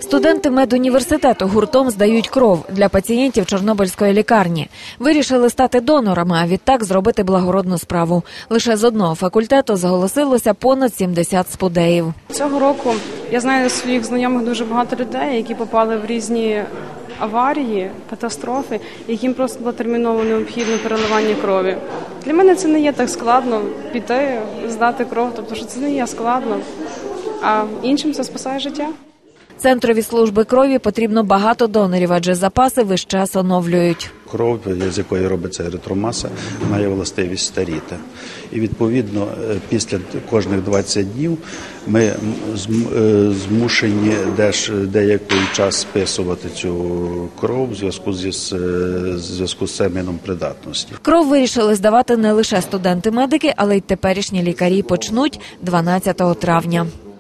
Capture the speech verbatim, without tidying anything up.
Студенти медуніверситету гуртом здають кров для пацієнтів Чорнобильської лікарні. Вирішили стати донорами, а відтак зробити благородну справу. Лише з одного факультету зголосилося понад сімдесят спудеїв. Цього року я знаю своїх знайомих дуже багато людей, які попали в різні аварії, катастрофи, яким просто було терміново необхідно переливання крові. Для мене це не є так складно піти, здати кров, тобто що це не є складно, а іншим це спасає життя. Центрові служби крові потрібно багато донорів, адже запаси весь час оновлюють. Кров, з якої робиться еритромаса, має властивість старіти. І, відповідно, після кожних двадцять днів ми змушені деякий час списувати цю кров в зв'язку зі зв'язку з терміном придатності. Кров вирішили здавати не лише студенти-медики, але й теперішні лікарі. Почнуть дванадцятого травня.